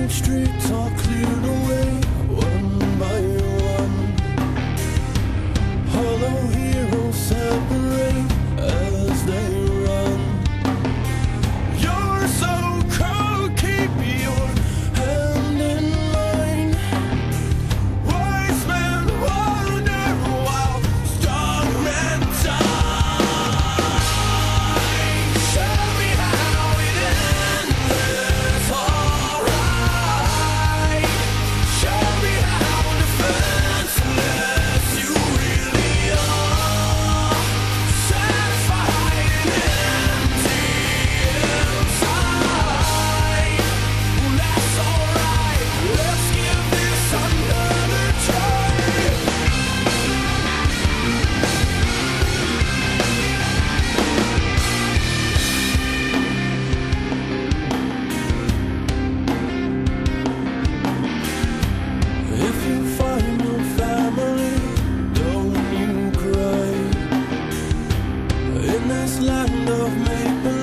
streets are cleared away, one by one. Hollow heroes separate as they run. You're so cold, keep your hand in mine. Wise men wander while strong men die. Show me how it ends, alright. Show me how defenseless you really are. Satisfied and empty inside. Well, that's alright. Let's give this another try. If you find your family, don't you cry. In this land of make-believe,